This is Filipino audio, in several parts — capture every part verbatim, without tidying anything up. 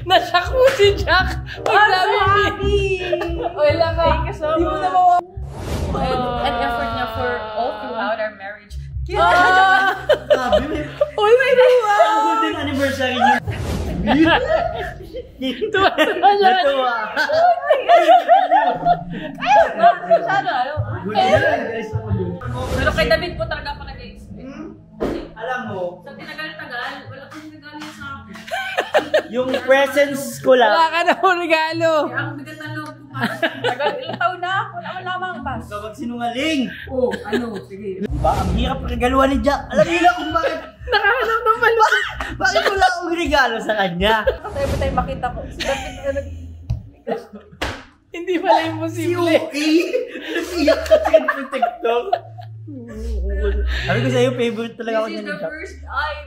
Nashock mo si Jack. I'm so happy! Wala ka. Thank you so much. Di mo na mawa. And effort niya for all throughout our marriage. Cute! Ah! Sabi mo. Oh my God! Ang golden anniversary niyo. Tuwa-tuwa siya. Natuwa. Masyado, ano? Pero kay David po talaga ako nag-i-expect. Alam mo, Sa tinagal-tagal, wala pong regalo niya sa akin. yung presence ko Wala lang. ka na mo regalo. Kaya ang bigat ng loob ko pa. Tagal, ilang taon na, wala man lamang bas. Kapag sinungaling. Oo, ano, sige. Diba? Ang hirap regaluhan ni Jack. Alam niyo na kung bakit. Nakahanap ng pala. Bakit wala akong regalo sa kanya? Kasi every time makita ko, si David na nag... Hindi pala Si imposible. Uki. Iyak ka sa ng TikTok. Sabi ko sa'yo, favorite talaga ako This is niya ni the Jack. first time.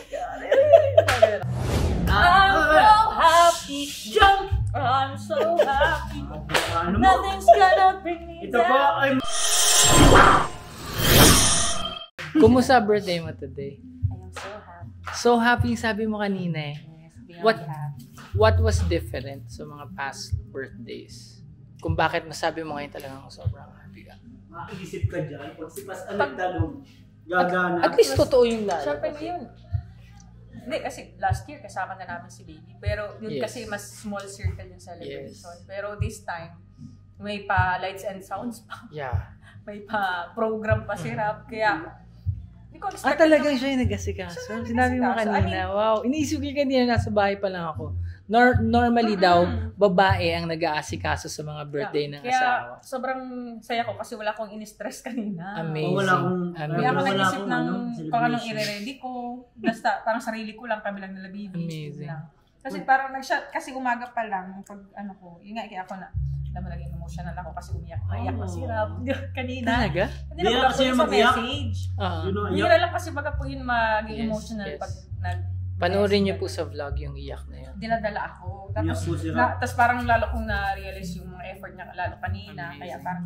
I'm so happy, jump! I'm so happy. Ano mo? Nothing's gonna bring me Ito po down. ay... Kumusta birthday mo today? I am so happy. So happy, sabi mo kanina eh. Yes, beyond What happy. what was different sa mga past birthdays? Kung bakit masabi mo ngayon talagang sobrang happy ka? Makaisip ka dyan. Pag si Pas ang nagtanong, gagana. At least totoo yung lalo. Siyempre ngayon. Hindi, kasi last year kasama na namin si baby. Pero yun Yes. kasi mas small circle yung celebration. Yes. Pero this time, may pa lights and sounds pa. Yeah. May pa program pa si Rap. Kaya, hindi ko expect. Ah, talagang siya yung nag-asikaso. Siya yung Sinabi mo nag-asikaso. kanina, I mean- wow. Iniisip ko kanina, nasa bahay pa lang ako. Nor- normally daw, babae ang nag-aasikaso sa mga birthday ng Kaya, asawa. sobrang saya ko kasi wala akong in-stress kanina. Amazing. Wala akong- Hindi Amazing. ako Wala nag-isip akong, ng ano, kung anong celebration. i-ready ko. Basta parang sarili ko lang, kami lang nila baby. Amazing. Lang. Kasi parang nag-shot, kasi umaga pa lang, pag ano ko, yun nga, kaya ako na, alam mo, naging emotional ako kasi umiyak na, iyak na si Rab kanina. Talaga? Hindi Hindi na na pag kasi sa yung mag-iyak. message. Oo. Yun o, Hindi iyak. na lang kasi baga po yun maging Yes, emotional yes. pag nag Panoorin niyo po sa vlog yung iyak na yun. dinadala ako. Iyak Tapos, po si Rab. na, tapos parang lalo kong na-realize yung mga effort niya lalo kanina. Amazing. Kaya parang,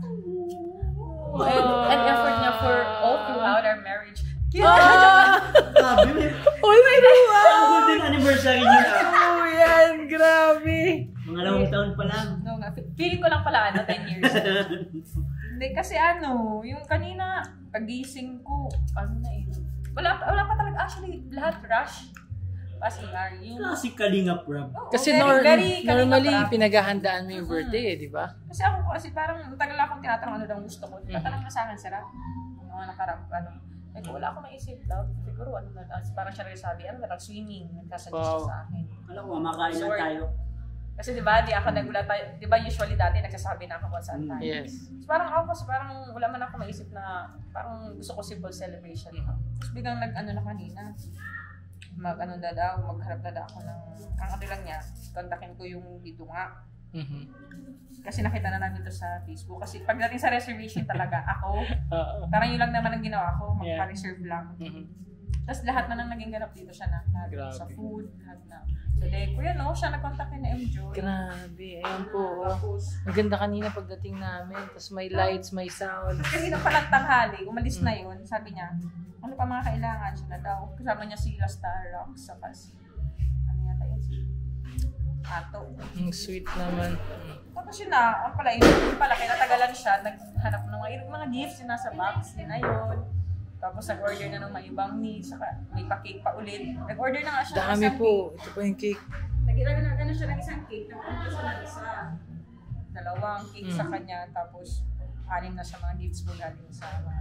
and, and effort niya for all throughout our marriage. Cute! Ah! Sabi mo. Oh my God! Ang golden anniversary niyo na. Oh, yan! Grabe! Mga lamang taon pa lang. No, nga. Feeling ko lang pala, ano, ten years. Hindi, kasi ano, yung kanina, pagising ko, ano na eh, wala, wala pa talaga, actually, lahat rush. Pa C R, yung... Kasi Kalingap Rab. Oo, Kasi very, nor- very normally, kanina pa. pinaghahandaan mo yung birthday eh, di ba? Kasi ako, kasi parang, tagal akong tinatanong ano daw gusto ko. Tatanong na sa akin, sila, yung mga nakarap, ano, eh, wala akong maisip daw. Siguro, ano na, parang siya rin sabi, ano, nag-swimming, nagkasuggest Wow. siya sa akin. Alam ko, makain lang tayo. Kasi di ba, di ako nagula tayo, di ba usually dati nagsasabi na ako kung saan tayo. Yes. So, parang ako kasi parang wala man ako maisip na parang gusto ko simple celebration. Tapos biglang nag-ano na kanina, mag-ano na daw, magharap na daw ako ng, ang ano lang niya, kontakin ko yung dito nga. Mhm. Kasi nakita na namin ito sa Facebook. Kasi pagdating sa reservation talaga, ako, Oo. parang yun lang naman ang ginawa ko, Yeah. magpa-reserve lang. Mhm. Tapos lahat na nang naging ganap dito siya na. Lahat Grabe. sa food, lahat na. Sa deco, yan o, siya nag-contact na M-Joy. Grabe. Ayan po. oh. Tapos, Ang ganda kanina pagdating namin. Tapos may lights, may sound. kasi nung palang tanghali, umalis na yun, sabi niya, ano pa mga kailangan siya na daw. Kasama niya si Star Rock sa kasi. Ano yata yun si Ato. Ang sweet naman. Tapos yun na, ang pala yun, yun pala, kinatagalan siya, naghanap ng mga, mga gifts yun nasa box, yun na yun. Tapos nag-order na ng mga ibang needs, saka may pa-cake pa ulit. Nag-order na nga siya ng Dami isang po. Ito po yung cake. cake. Nag-order na ano siya ng isang cake, nag-order siya ng isa. Dalawang cake sa Mm. kanya, tapos anim na sa mga gifts mo galing sa mga...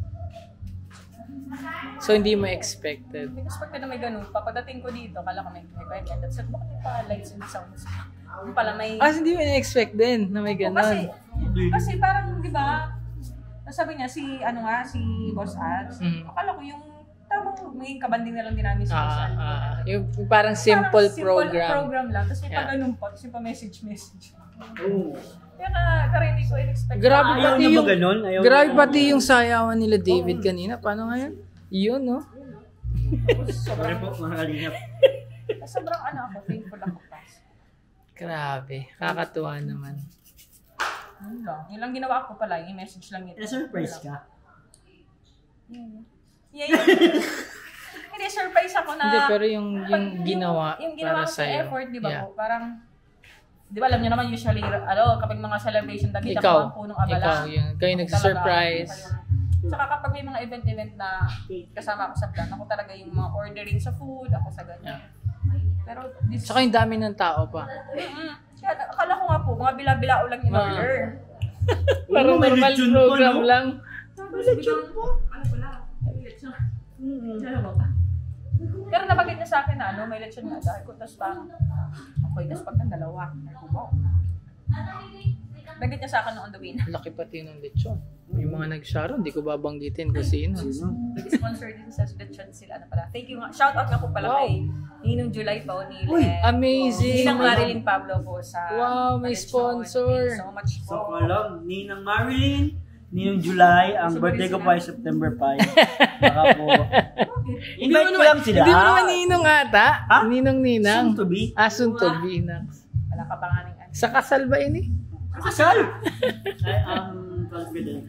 So, hindi mo expected. Hindi ko expected na may ganun. Papadating ko dito, kala ko may may kwento. That's it, bakit may pa lights and sounds? Yung pala may... Ah, hindi mo na-expect din na may Oo, kasi, ganon. kasi parang, di ba, sabi niya, si, ano nga, si Boss Ads, Mhm. akala ko yung tamang maging kabanding na lang din namin si Boss Ah, Ads. ah, yung parang simple Parang program. program lang. Tapos may Yeah. pa ganun pa, tapos yung pa message-message. Oo. Kaya ka, kaya hindi ko in-expect. Grabe Ayaw pati niyo ba yung, ganun? Ayaw grabe niyo- pati yung sayawan nila David kanina. Paano nga yan? Yun, no? Sorry po, mga Kalingap. Sobrang ano ako, thankful ako pa. Grabe. Kakatuwa naman. Yun lang. Yun lang ginawa ko pala, yung message lang yun. Na-surprise ka? Yeah, yeah. Hindi, surprise ako na... Hindi, pero yung, yung ginawa Yung, yung ginawa para ko sa sa'yo. effort, di ba Yeah. po? Parang, di ba alam niyo naman usually, ano, kapag mga celebration, dagit Ikaw, ako ang punong abala. ikaw, yun. Kayo Ako nag-surprise. talaga, ako yung- Saka kapag may mga event-event na kasama ako sa plan, ako talaga yung mga ordering sa food, ako sa ganyan. Pero this... Tsaka yung dami ng tao pa. Mm-mm. Kaya, akala ko nga po, mga bila-bilao lang in Ah. order. Parang may normal lechon pa, program no? lang. Tapos biglang, ano pala? May lechon. Dalawa pa. Pero nabanggit niya sa akin na ano, may lechon nga dahil ko. Tapos parang, okay, tapos pag ng dalawa. Ay, ko, wow. Nabanggit niya sa akin noong on the way na. Laki pati ng lechon. Yung mga nag-sharo, hindi ko babanggitin kung sino. Nag-sponsor din sa lechon sila. Ano pala. Thank you nga. Shout out nga po pala Wow. kay Ninong July pa O'Neill. Uy, and amazing. Ninang Marilyn Pablo po sa Wow, may lechon. sponsor. Thank you so much po. So, ko lang, Ninang Marilyn, Ninong July, ang So, birthday ko sila? pa ay September five. Baka po. Invite ko lang sila. Hindi mo naman ninong ata? Ha? Ninong ninang. Soon to be. Ah, soon to be na. Wala ka pa nga ng ano. Sa kasal ba ini? Kasal! I am confident.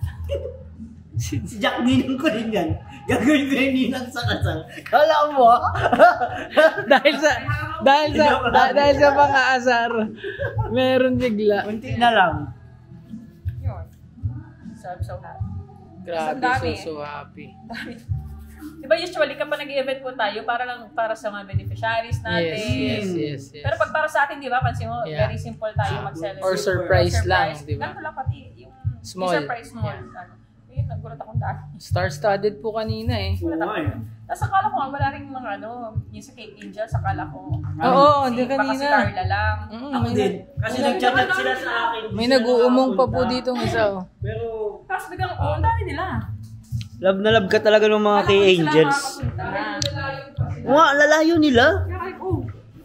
Si Jack, ninang ko rin yan. Gagawin ko yung ninang sa kasal. Kala mo ah? dahil sa dahil sa da- dahil sa mga asar, meron bigla. Kunti na lang. Yun. So, I'm so happy. Grabe, Ang dami. so, so happy. Diba usually kapag nag-event po tayo, para lang para sa mga beneficiaries natin. Yes, yes, yes, yes. Pero pag para sa atin, di ba, pansin mo, Yeah. very simple tayo mag-celebrate. Or surprise lang, di ba? Ganito lang pati, yung Small. yung surprise small. Yeah. Ano. Yun, nagulat akong daan. Star-studded po kanina eh. Oo nga eh. Tapos akala ko nga, wala rin mga ano, yung sa Cape Angels, akala ko. Oo, si, hindi baka si kanina. Carla lang. Mm, Ako may, din. Kasi nag-chat sila sa akin. may nag-uumong pa po dito ng isa oh. Pero, Tapos biglang, oh, ang dami nila. love na love ka talaga ng mga Alam kay ko sila Angels. makakapunta. Nga, lalayo nila. Kaya kayo, oh.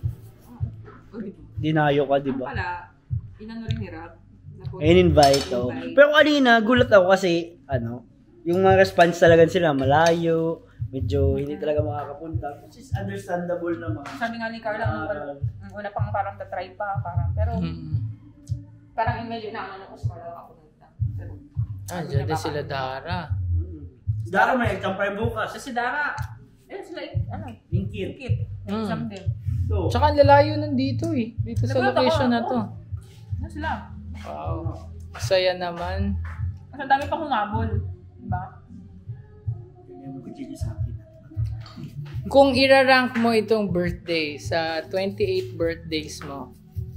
Dinayo ka, di ba? Pala, inano rin ni Rob. In-invite, oh. Pero kanina, gulat ako kasi, ano, yung mga response talaga sila, malayo, medyo hindi talaga makakapunta. Which is understandable naman. Sabi nga ni Carla, nung Ah. nung una pang parang tatry pa, parang, pero Mm. parang medyo na ano ko sa Carla ako nunta. Pero, Ah, dyan din sila Dara. Dara may exampay bukas. so si Dara, eh sila, ano, Linkit. kit, Mm. exam din. So, Tsaka ang lalayo nandito eh. Dito sa Nagulat ako, location na to. Ano sila? Wow. Saya naman. Ang dami pang humabol. Diba? bigyan mo ko chili sa akin. Kung irarank mo itong birthday sa twenty-eight birthdays mo.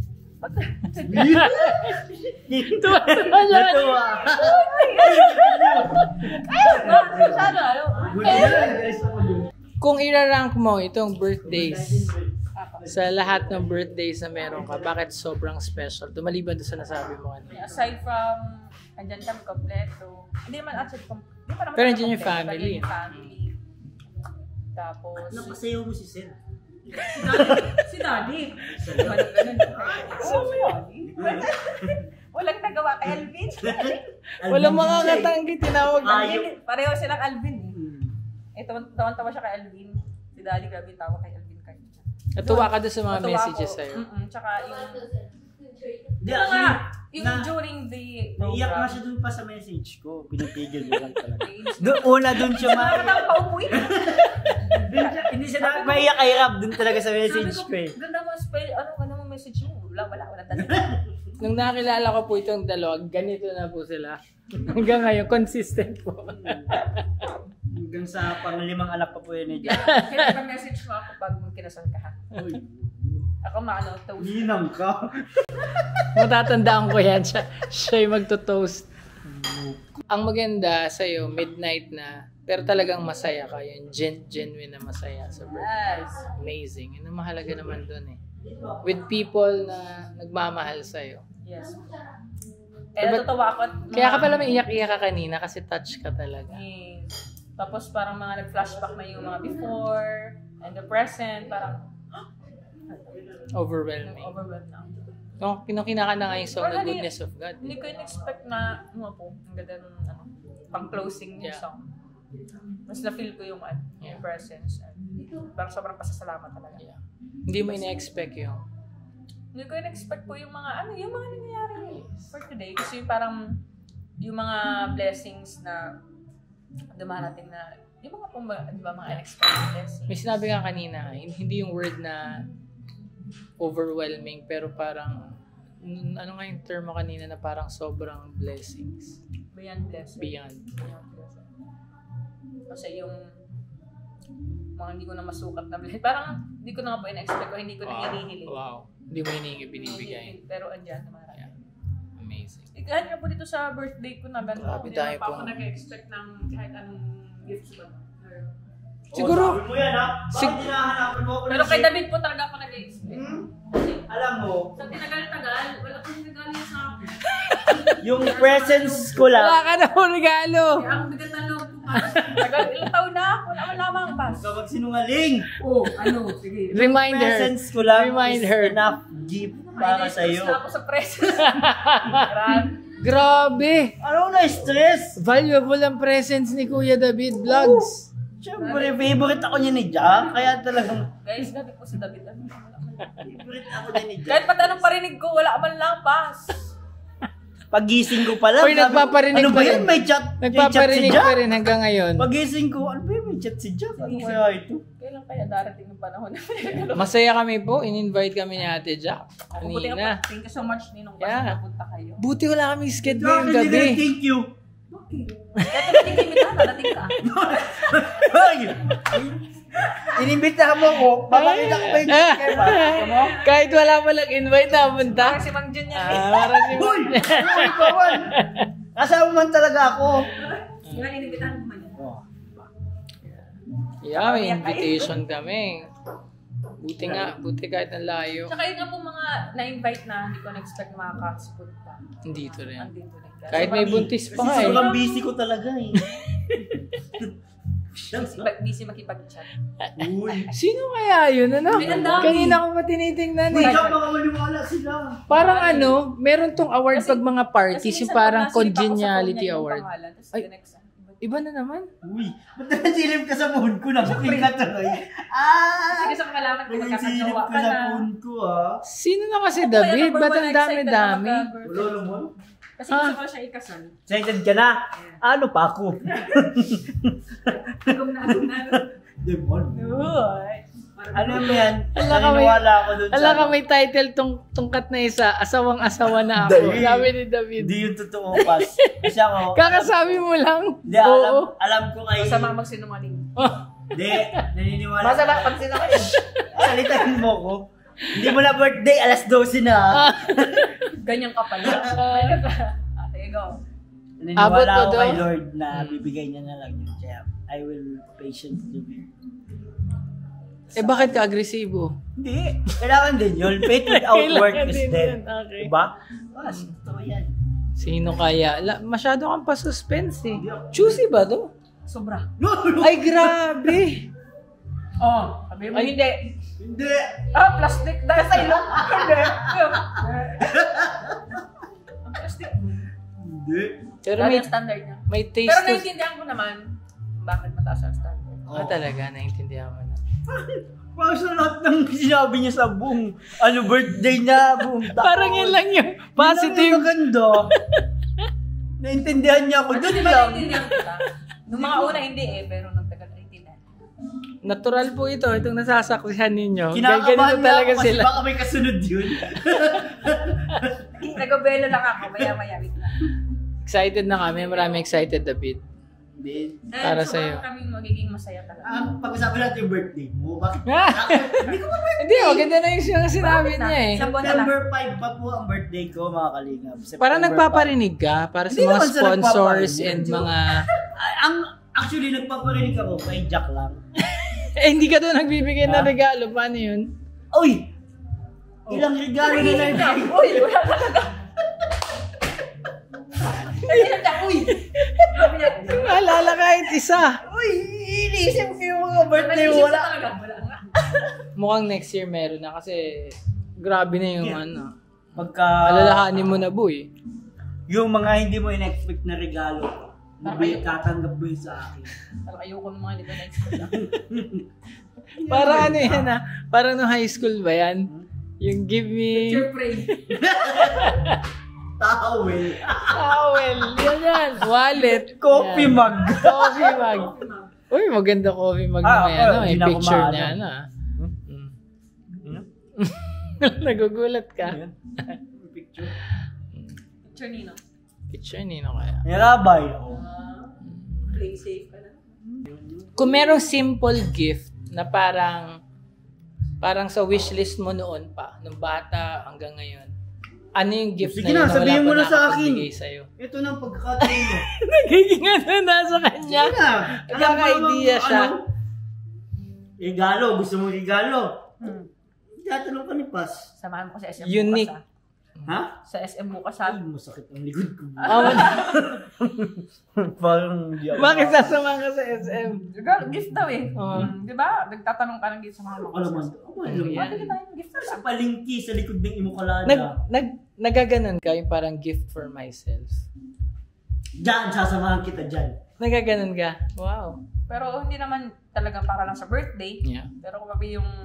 Tuwa Natuwa. Masyado, ano? Kung irarank mo itong birthdays sa lahat ng birthdays na meron ka, bakit sobrang special? Tumaliban doon sa nasabi mo kanina. Aside from, andyan kami kompleto. Hindi naman actually, kom- hindi pa naman Pero kami andyan yung kompleto, family. andyan yung family. Tapos, Napasayaw mo si Sen. si Daddy. Walang ganun. So, si Daddy. Walang nagawa kay Alvin. Walang mga katanggi, tinawag na. Ayaw. Pareho silang Alvin eh. Hmm. Eh, tawan-tawa siya kay Alvin. Si Daddy, grabe yung tawa kay Alvin kanina. Natuwa ka doon sa mga Natuwa messages ako. sa'yo. Mm-mm. Tsaka yung, Hindi, yung nga, actually, yung na- during the naiyak program. na siya dun pa sa message ko. Pinipigil mo lang talaga. Doon, una dun siya Wala ma... ka nang paupuin. Dun siya- Hindi siya na maiyak kay Rab. Dun talaga sa message ko eh. Ganda mo spell, ano, ganda mo message mo. Wala, wala, wala talaga. Nung nakilala ko po itong dalawa, ganito na po sila. Hanggang ngayon, consistent po. Hanggang sa panglimang anak pa po yun eh. Kaya nag-message mo ako pag kinasal ka ha. Uy, Ako maano, toast. ninang ka. Matatandaan ko yan. Siya, siya yung magto-toast. Ang maganda sa'yo, midnight na, pero talagang masaya ka. Yung gen- genuine na masaya sa birthday. Yes. Amazing. Yun ang mahalaga naman dun eh. With people na nagmamahal sa'yo. Yes. Eh, natutuwa ako. at mga- Kaya ka pala may iyak-iyak ka kanina kasi touch ka talaga. Yes. Tapos parang mga nag-flashback na yung mga before and the present. Parang, Overwhelming. overwhelmed na. Nung nung kinakanta nga yung song, Or The hindi- Goodness of God. Hindi ko in-expect na, ano po, ang ganda ng, ano, pang-closing yung Yeah. song. Mas na-feel ko yung, ano, yung presence. And parang sobrang pasasalamat talaga. Yeah. Hindi mo ina-expect yung Hindi ko in-expect po yung mga, ano, yung mga nangyayari for today. Kasi yung parang, yung mga blessings na dumarating na, Di ba nga po ba, di ba mga unexpected blessings? May sinabi ka kanina, hindi yung word na overwhelming, pero parang, n- ano nga yung term mo kanina na parang sobrang blessings. Beyond blessing. Beyond. Beyond blessing. Kasi yung mga hindi ko na masukat na blessing. Parang hindi ko na nga po in-expect ko, hindi ko na hinihiling. Wow. Hindi mo hinihingi, binibigay. Pero andyan naman. Yeah. Amazing. Eh, kahit nga po dito sa birthday ko na ganito, Grabe hindi tayo naman pa ako po. nag-expect ng kahit anong gifts ba. Siguro, Oh, sabi mo yan, ha? Bakit sig- hinahanapan mo ako ng Pero kay shit? David po talaga ako nag-expect. Hmm? Kasi Alam mo, sa tinagal-tagal, wala pong regalo niya sa akin. yung presence ko wala lang, ka na po regalo. Kaya ang bigat na loob ko. Tagal, ilang taon na, wala man lamang pas. huwag ka magsinungaling. Oh, ano, sige. Remind her. Presence ko lang Remind is her. enough gift para sa'yo. Na ako sa presence. Grabe. Grabe. Ano na stress? Valuable ang presence ni Kuya David Vlogs. Siyempre, favorite ako niya ni Jack. Kaya talagang, Guys, gabi po si David. Ano, wala man lang. favorite ako niya ni Jack. Kahit pati anong parinig ko, wala man lang pas. Pagising ko pa lang. Uy, sabi ko, nagpaparinig ano pa ba rin. yan? May chat, may chat si Nagpaparinig Jack. pa rin hanggang ngayon. Pagising ko, ano ba yan? May chat si Jack. Ano kaya ito? Kailan kaya darating yung panahon na Masaya kami po. In-invite kami ni Ate Jack. Buti ka po. Kanina. Thank you so much, Ninong. Kasi Yeah. napunta kayo. Buti wala kami schedule Jack, yung hindi ka gabi. thank you. Kaya tuloy yung imita, narating ka. Hoy! Inimbita mo ko, babalik ako ba yung kaya ba? Ano mo? Kahit wala palang invite na punta. Parang si Mang Jun yan. Ah, para si Hoy! Hoy, kawan! Kasama man talaga ako. Yung inimbitahan mo man yan. Oh. Yeah, may invitation kami. Buti nga, buti kahit ang layo. Tsaka yun nga po mga na-invite na hindi ko na-expect na makaka-spot pa. Nandito rin. Andito rin. Kahit may buntis pa nga Kasi eh. sobrang busy ko talaga eh. Busy, busy makipag-chat. Uy. Sino kaya yun? Ano? Ay, ang dami. Kanina ko pa tinitingnan Uy, eh. Jack, baka maniwala sila. Parang ano, meron tong award Kasi- pag mga parties, yung minsan parang pag nasilip ako sa phone congeniality niya yung award. pangalan, tapos Ay. the next, Iba na naman. Uy, ba't nasilip ka sa phone ko? Nabuking ka tuloy. Ah! Sige, sa kailangan ko Nasilip magkakagawa ka ka sa na. phone ko ah. Sino na kasi Ako kaya David? number Ba't one ang na excited dami-dami? na mag-birthday. Wala naman. Kasi Ah. gusto ko siya ikasal. Excited ka na? Ano pa ako? Agam na agam na. Demon. Uy. Ano mo yan? Ala ka may, Naniniwala ako dun ala ka ano. may title tong tungkat na isa, asawang-asawa na ako. Dahil. Sabi ni David. Hindi yung totoo, Pas. Kasi ako, Kakasabi mo lang. hindi, alam, Oo. alam ko kay... Masama magsinungaling. Hindi, naniniwala Masama ko. pag sinungaling. Salitain mo ko. Hindi mo na birthday, alas twelve na. ah. Ganyan ka pala. Ay, ka pa. Ah, sige, go. Abot Naniniwala mo ako daw? kay Lord na bibigay niya na lang yun. Kaya, I will patiently wait. Eh bakit ka agresibo? Hindi. Kailangan din yun. Faith without work Kailangan is din dead. yun, okay. Diba? Ah, totoo yan. Sino kaya? La, masyado kang pa-suspense eh. Juicy ba to? Sobra. No, no. Ay, grabe! Oh, sabi mo hindi. Hindi. Ah, plastic. Dahil sa ilong. Hindi. Ang plastic. Hindi. Pero Dahil may, ang standard niya. may taste Pero to... naiintindihan ko naman bakit mataas ang standard. Ah, talaga, naintindihan mo na. Parang sa lahat ng sinabi niya sa buong ano, birthday niya, buong taon. Parang yun lang yung Yun lang positive. yung maganda. Naintindihan niya ako. Ano Doon di ba lang. naiintindihan kita? Nung mga una hindi eh, pero nung tagal naiintindihan. Natural po ito, itong nasasaksihan ninyo. Ganyan Kinakabahan ganito niya talaga ako kasi sila. baka may kasunod yun. Nagobelo lang ako, maya-maya. Wait lang. Excited na kami, marami excited David. Hindi. Para Eh, sa'yo. sobrang kaming magiging masaya talaga. Ah, pag-usapan natin yung birthday mo. Bakit? Ah! Hindi ko pa birthday. Hindi, maganda na yung sinabi Bakit na? niya eh. Isang buwan na lang. September five pa po ang birthday ko, mga kalingap. September Parang five. nagpaparinig ka para sa Hindi mga naman sa sponsors nagpaparinig. and mga... Ah, ang actually nagpaparinig ako kay Jack lang. Eh, hindi ka doon nagbibigay ng Ha? regalo. Paano yun? Uy! Ilang regalo na lang tayo. Uy, wala talaga. Ayun na, uy! Sabi niya, Maalala kahit isa. Uy! Iniisip ko yung mga birthday mo. nag-isip Wala. siya talaga. Wala nga. Mukhang next year meron na kasi grabe na yung Yeah. ano. Pagka... Alalahanin mo na boy. Yung mga hindi mo in-expect na regalo, mabi, tatanggap mo yun sa akin. Parang ayoko ng mga hindi ko na-expect. Para ano yan ah. Para no high school ba yan? Yung give me... Picture frame. Towel. Towel. Yan yan. Wallet. Coffee Yan. mug. Coffee mug. Uy, maganda coffee mag Ah, may okay. ano, Hindi eh, na ako picture maano. niya ano. ah. Hmm? Mm. Ano? Nagugulat ka. Ayan. Picture. Picture Nino. Picture nino kaya. Nirabay. Oh. Ah, play safe ka na. Kung merong simple gift na parang parang sa wishlist mo noon pa, nung bata hanggang ngayon, ano yung gift Sige na yun na, na wala sabihin pa mo na sa akin. nakapagbigay sa'yo? Ito na ang pagkakataon mo. Nagiging ano na sa kanya. Sige na. Nagkaka-idea siya. Ano? Regalo. Gusto mo regalo? Hmm. Tatanong ka ni Pas. Samahan mo ko sa S M Unique. bukas, Ha? ha? Sa S M bukas, Ay, ha? masakit ang likod ko. Oh, Parang hindi ako. bakit sasama ka sa S M? Girl, gift daw eh. Oo. Hmm, di ba? Nagtatanong ka ng gift sa mga mga. Alam mo, alam mo. Yan. Bakit tayo ng gift Sa sa palingki sa likod ng imukalada. Nag, nag, nagaganon ka yung parang gift for myself. Diyan, sasamahan kita dyan. Nagaganon ka? Wow. Pero hindi naman talaga para lang sa birthday. Yeah. Pero kung mabi yung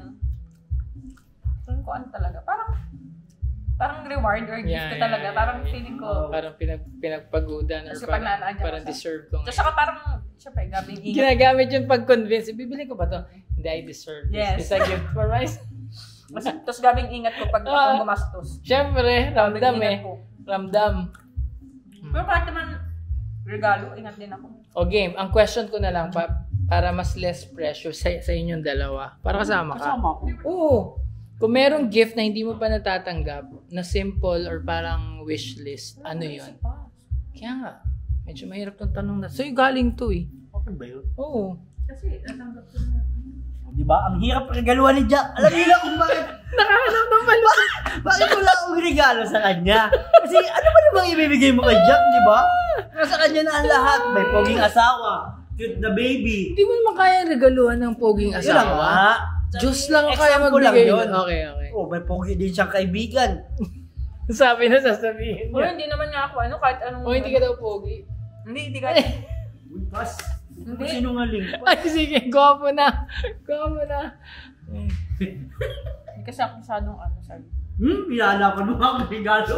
kung ano talaga, parang parang reward or gift Yeah, ko yeah, talaga. yeah, Parang yeah. feeling ko. Parang pinag, pinagpagudan or Kasi parang, pag naanaan ka parang pa sa- deserve ko Tapos ngayon. saka parang, syempre, gabing ingat. Ginagamit yung pag-convince. Bibili ko ba to? Hindi, I deserve this. Yes. It's a gift for myself. Mas, tapos gabing ingat ko pag Ah. ako gumastos. Siyempre, ramdam Gabing eh. ingat ko. Ramdam. Pero kahit naman regalo, ingat din ako. O game, ang question ko na lang pa, para mas less pressure sa, sa inyong dalawa. Para kasama ka. Kasama ko. Oo. Kung merong gift na hindi mo pa natatanggap, na simple or parang wish list, ano yun? Kaya nga, medyo mahirap tong tanong na. Sa'yo galing to eh. Okay ba yun? Oo. Kasi natanggap ko na. Di ba? Ang hirap regaluhan ni Jack. Alam niyo na kung bakit. Nakahanap ng pala. Bakit wala akong regalo sa kanya? Kasi ano ba namang ibibigay mo kay Jack, di ba? Nasa kanya na ang lahat. May poging asawa. Cute na baby. Hindi mo naman kaya regaluhan ng poging Yun lang asawa. nga. Diyos lang ang kaya Example lang magbigay. yun. Okay, okay. Oh, may pogi din siyang kaibigan. Sabi na sasabihin O niya. hindi naman nga ako ano, kahit anong... O hindi ka daw pogi. Hindi, hindi ka. Uy, Pas. Hindi. Sinungaling. Ay, sige, gwapo na. Gwapo na. Hindi kasi ako masyadong ano, sabi. Hmm? Pinala ko naman ang regalo.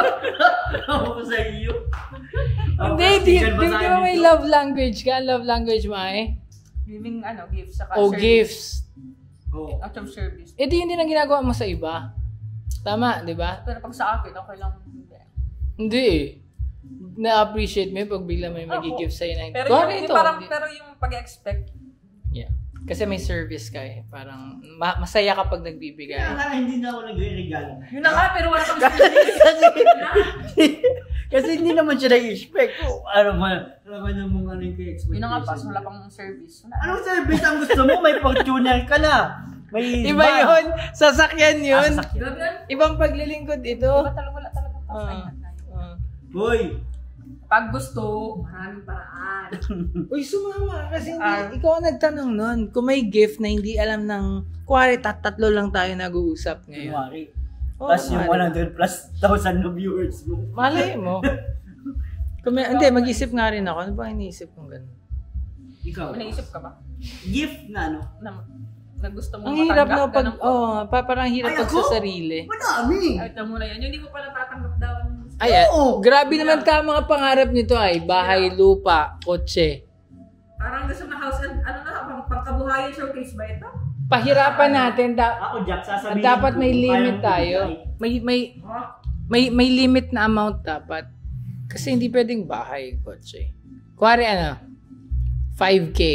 Ako ko sa iyo. Hindi, di, di, di ba may love language ka? Love language mo eh? Giving ano, gifts sa O gifts. Oh. Out of service. Eh di hindi na ginagawa mo sa iba. Tama, di ba? Pero pag sa akin, okay lang. Hindi. Hindi eh. Na-appreciate mo yun pag bigla may mag-gift sa'yo na Pero "Kuha yung, ito." yung parang, Hindi. pero yung pag-expect, Yeah. Kasi may service ka eh. Parang ma- masaya kapag nagbibigay. Kaya nga hindi na ako nagre-regalo. yun na nga, pero wala kang service. kasi, kasi hindi naman siya nag-expect. Oh, ano man, ano man ang mga ano yung expectation. Yun na nga, pas, wala pang service. Wala. Anong service ang gusto mo? May pag-tuner ka na. May Iba yun. Sasakyan yun. Ah, sasakyan. Grabe yan. Ibang paglilingkod ito. Diba talaga, wala talaga. Ah. Uh, Ah. Hoy! Pag gusto, maraming paraan. Uy, sumama ka kasi hindi, Ah. ikaw ang nagtanong nun. Kung may gift na hindi alam ng, kuwari tat tatlo lang tayo nag-uusap ngayon. Kunwari. Oo, Plus yung kunwari. one hundred plus thousand na viewers mo. Malay mo. Kung may, hindi, mag-isip nga rin ako. Ano ba iniisip kong gano'n? Ikaw. May naisip ka ba? Gift na ano? Na, na gusto mo Ang hirap no, matanggap? pag, ganun po? oh, pa, parang hirap Ay, pag ako? sa sarili. Madami! Ay, ito muna yan. Yung hindi mo pa natatanggap daw. Ay, ah, Oo. grabe naman ka mga pangarap nito ay bahay, lupa, kotse. Parang gusto na house and ano na, pang, pangkabuhayan showcase ba ito? Pahirapan natin. Da- Ako, Jack, sasabihin dapat ko may kung limit kaya mo tayo. ibigay. May, may, Oh, may, may limit na amount dapat. Kasi hindi pwedeng bahay, kotse. Kuwari ano, five K.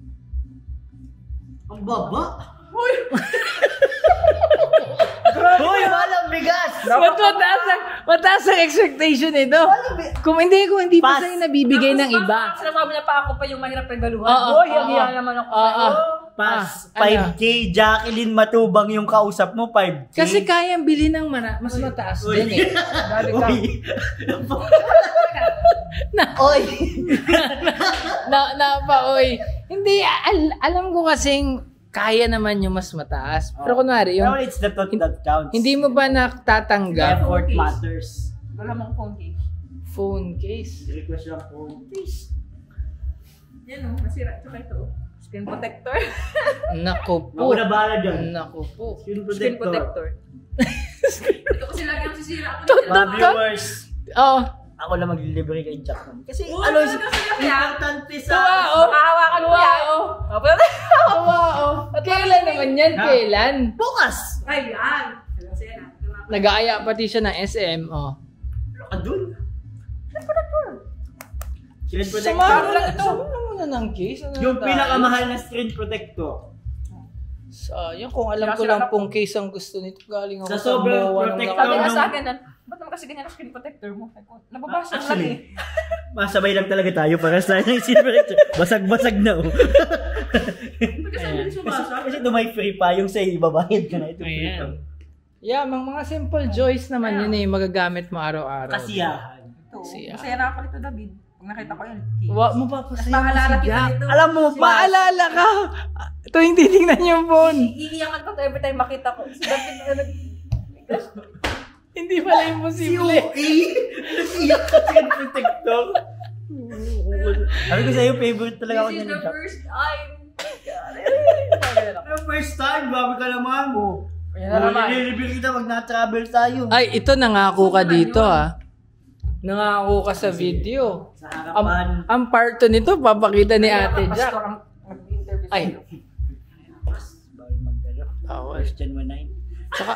Ang baba. Uy! Hoy, walang bigas! Ba't mataas ang, mataas ang expectation nito? Kung hindi, kung hindi pa Pass. sa'yo nabibigay ng Tapos, iba. parang Sinasabi na pa ako pa yung mahirap regaluhan. Oo, Boy, oo, ang hiya oo. naman ako Oo, sa'yo. oo. Pas, Ah, five K, Jacqueline Matubang yung kausap mo, five K. Kasi kayang bili ng mana, mas mataas Uy. din eh. Grabe ka. Uy. Na- Oy. na, na pa, oy. Hindi, al- alam ko kasing kaya naman yung mas mataas. Pero kunwari, yung Pero it's the thought that counts. hindi mo ba natatanggap Effort Okay. matters. Wala mong phone case. phone case? Request lang phone. Please. Yan o, nasira. Tsaka ito. Screen protector. Naku po. Ako na bahala dyan. Naku po. Screen Screen protector. protector. Ito kasi lagi ang sisira ako. Tot- Mga viewers, Oh, ako na maglilibre kay Jack. Kasi Oo, ano, talaga sila kaya. importante sa... Tuwa, oh. Makahawakan ko yan. Wow. Mapunta. Wow. At kailan naman yan? Ha? Kailan? Bukas! Ayan. Kasi yan. Nag-aaya pati siya ng S M, oh. Ano ka dun? Screen protector. Samahan mo lang ito. Samahan mo muna ng case. Ano Yung tayo? pinakamahal na screen protector. Sayang kung alam Kaya ko sila lang na- pong case ang gusto nito. Galing ako Sa sobrang buwan ng protector Sabi nakaraan. nga ng- sa akin, ba't naman kasi ganyan ang screen protector mo? Nababasa lang eh. Actually, masabay lang talaga tayo para sa yung screen protector. Basag-basag na oh. Ayan. Kasi ito may free pa, yung sa ibabayad ka na. Ito free pa. Ayan. Yeah, mga, mga simple joys naman yun eh. Magagamit mo araw-araw. Kasiyahan. Ito, Siya. masaya na ako nito, David. Pag nakita ko yun, cake. Wa, mapapasaya mo Maalala si kita Jack. dito. Alam mo pa, Maalala ka! Ito yung titingnan yung phone. Iiyakan ko to every time makita ko. Si David na nag... Hindi pala si imposible. O A, nag-iyak ka screen protector. Sabi ko sa'yo, favorite talaga ako This is niyan. the Jack. first time. Yung first time, grabe ka naman mo. Ayan na naman. Nililibre kita pag na-travel tayo. Ay, ito nangako ka dito ah. Nangako ka sa video. Sa Ang, harapan. ang part two nito, papakita ni Ate Jack. Pastor ang mag-interview Ay. sa'yo. Bawal mag-ano. Bawal. Question one nine. Tsaka,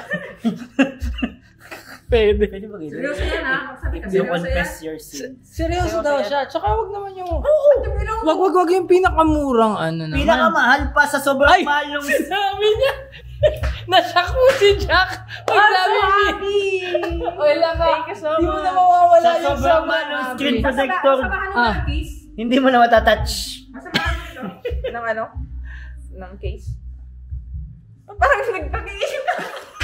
pwede. Pwede ba ganyan? Seryoso yan ha? Magsabi ka, You seryoso yan. confess your sins. Seryoso daw siya. Tsaka wag naman yung... Oo! Wag, wag, wag yung pinakamurang ano naman. Pinakamahal pa sa sobrang Ay, mahal nung... sinabi niya. Nashock mo si Jack. Pag I'm sabi so niya. happy! Wala ka. Thank you so Di mo much. na mawawala Sa yung sobrang sobrang mahal ng happy. screen protector. Masamahan mo Ah. ng case? Hindi mo na matatouch. Masamahan mo ito? Ng ano? Ng case? Parang nagpag-iisip ka.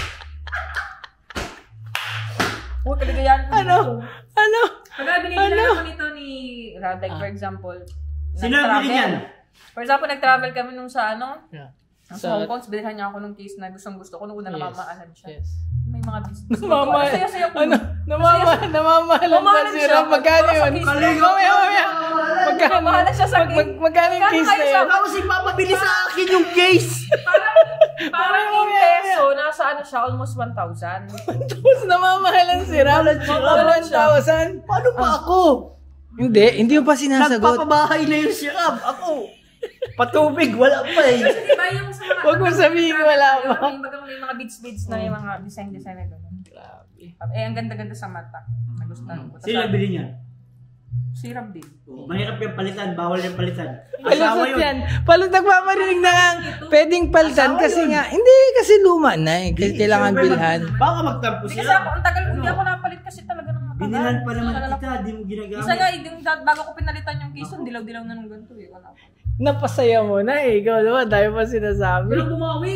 Huwag kaligayahan ko Ano? dito. Ano? Pag binibili Ano? ako nito ni Rad, like for example, Sino ang nag-travel. bili niyan? For example, nag-travel kami nung sa ano, Yeah. sa Hong Kong, bilhan niya ako ng case na gustong gusto ko nung una namamaalan siya. Yes. May mga business. Namama, Saya-saya ko. ano, namama, namamahalan ba Namamahalan si siya. Rob? Magkano yun? Sa case na yun. Mamaya, mamaya. Magkano? Namamahalan siya sa Mag- case. mag- Magkano yung Magkano case kayo na sa- yun? Tapos ipapabili sa akin yung case. Parang, parang Mamaya, in mamaya. peso, nasa ano siya, almost one thousand. Tapos namamahalan si Rob. one thousand. Paano pa ako? Hindi, hindi mo pa sinasagot. Nagpapabahay na yung sirap. Ako. Patubig, wala pa eh. Kasi diba yung sa mga... Huwag mo sabihin wala pa. May, bagang may mga beads-beads na yung mga design-design na gano'n. Grabe. Eh, ang ganda-ganda sa mata. Nagustuhan ko. Sino nabili niya? Sirap din. Oh, mahirap yung palitan, bawal yung palitan. Asawa Palusot yun. yan. Palug nagpaparinig na nga, pwedeng palitan Asawa kasi yun. nga, hindi kasi luma na eh. Kasi kailangan Siyempre, bilhan. Baka magtampo Hindi kasi sila. ako, ang tagal ko, hindi ako napalit kasi talaga ng matagal. Binilan pa naman Naalala ko. kita, di mo ginagamit. Isa nga, eh, yung dat- bago ko pinalitan yung kison, dilaw-dilaw na nung ganito eh. Wala pa. Napasaya mo na eh. Ikaw naman, dahil pa sinasabi. Pero bumawi.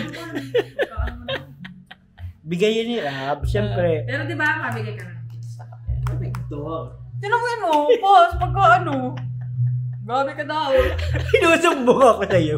Bigay yun ni Rab, siyempre. Pero di ba, mabigay ka na ng kiss. Victor. Tinan mo yun oh, pause, pagka ano. Grabe ka daw. Inusumbong ako sa'yo.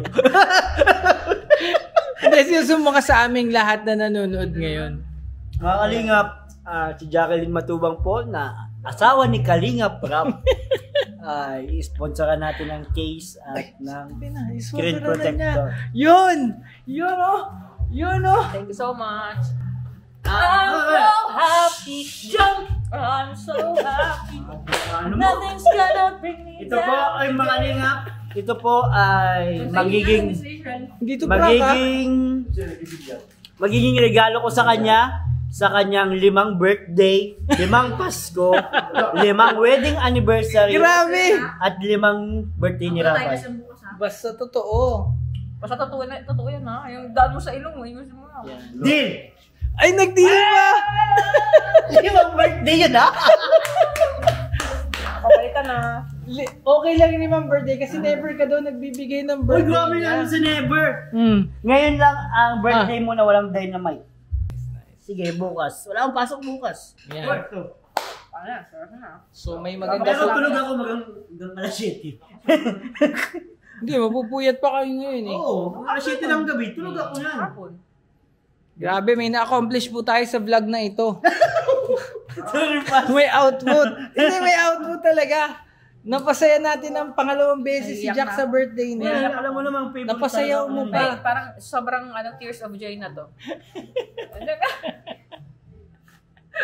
Hindi, sinusumo ka sa aming lahat na nanonood ngayon. Mga Kalingap, ah, si Jacqueline Matubang po na asawa ni Kalingap Rab. Ay, i-sponsoran natin ng case at ng screen protector. Yun! Yun oh! Yun oh! Thank you so much. Ah, I'm so happy, jump. I'm so happy. ano mo? Nothing's gonna bring me Ito po down. ay mga Kalingap. Ito po ay magiging Dito pa ka? magiging magiging regalo ko sa kanya sa kanyang limang birthday, limang Pasko, limang wedding anniversary, Grabe! at limang birthday ni Rabay. Basta totoo. Basta totoo na, totoo yan ha. Yung daan mo sa ilong mo, ayusin mo na. Deal! Ay, nagdili pa! Limang birthday yun ha? Papalitan na. Li- Okay lang yun yung birthday kasi never ka daw nagbibigay ng Uy, birthday grabe niya. naman si Never. Hmm. Ngayon lang ang birthday mo na walang dynamite. Sige, bukas. Wala akong pasok bukas. Yan. Ito. Paano yan? Sarap na. So may maganda Pero sa... tulog ako magang hanggang alas siyete. Hindi, mapupuyat pa kayo ngayon eh. Oo, alas siyete ng gabi, tulog ako yan. Hapon. Grabe, may na-accomplish po tayo sa vlog na ito. Sorry pa. May output. Hindi, may output talaga. Napasaya natin ang pangalawang beses si Naiiyak Jack na. sa birthday Well, niya. alam mo namang favorite. Napasayaw mo talaga pa. ako. Ay, parang sobrang ano, tears of joy na to.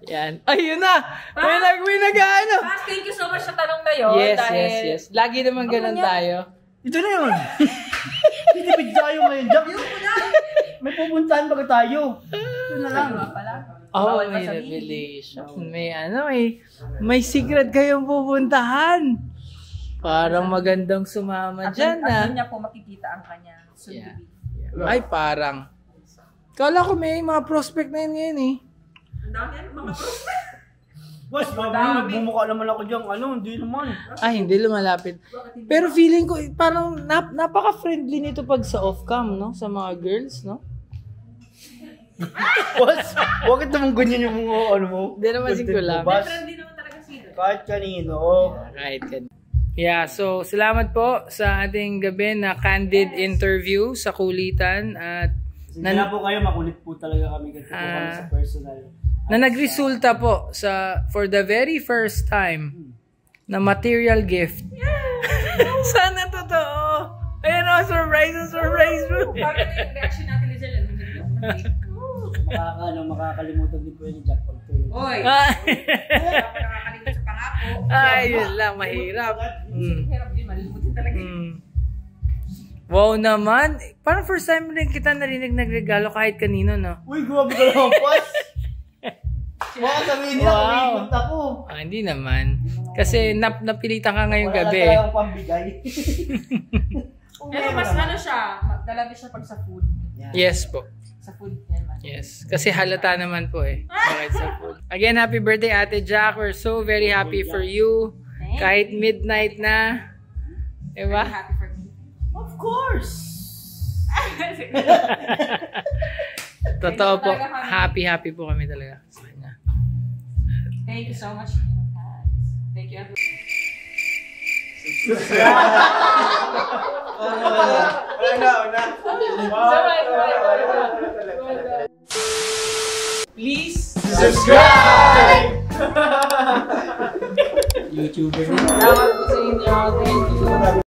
Yan. Ayun na! May nag may nag-ano! Ah, thank you so much sa tanong na yun. Yes, dahil... yes, yes. Lagi naman ganun tayo. Ito na yun. Tinipid tayo ngayon, Jack. May pupuntahan ba tayo? Ito na lang. Ano pala? Oh, Bawal may pa sabihin. revelation. May ano, may, may secret kayong pupuntahan. Parang magandang sumama At dyan, dun- at ah. dun niya po makikita ang kanya. So, Yeah. Ay, parang. Kala ko may mga prospect na yun ngayon eh. Ang dami yan, mga prospect. Boss, bago bumukha naman ako dyan. Ano, hindi naman. Ay, hindi lumalapit. Pero feeling ko, eh, parang nap napaka-friendly nito pag sa off-cam, no? Sa mga girls, no? Boss, bakit naman ganyan yung mga ano mo? Hindi naman content ko mo, lang. boss? Friendly naman talaga sila. Kahit kanino. Right, good. Yeah, so salamat po sa ating gabi na candid interview sa Kulitan at Hindi na po kayo, makulit po talaga kami kasi po kami sa personal. na nagresulta po sa for the very first time na material gift. Sana totoo. Ayun o, surprise, surprise. Bakit yung reaction natin ni Zell? Makaka, ano, makakalimutan din po yun ni Jack pag tulog. Oy! Ah. Ako nakakalimutan sa pangako. Ay, yun lang, mahirap. Mm. Hirap din, malilimutin talaga. Mm. Wow naman. Parang first time rin kita narinig nagregalo kahit kanino, no? Uy, grabe ka naman, boss! Baka sabihin nila, Wow. kumikot ako. Ah, hindi naman. Kasi nap napilitan ka ngayong Wala gabi. na talagang pambigay. Pero mas ano siya, talaga siya pag sa food. Yes po. Sa food yan man. Yes. Kasi halata naman po eh. Bakit sa food. Again, happy birthday Ate Jack. We're so very happy for you. Kahit midnight na. Very Diba? happy for me. Of course! Totoo po. Happy, happy po kami talaga sa kanya. Thank you so much. Thank you everyone. Please Subscribe! YouTuber na. salamat po sa inyo. Thank you.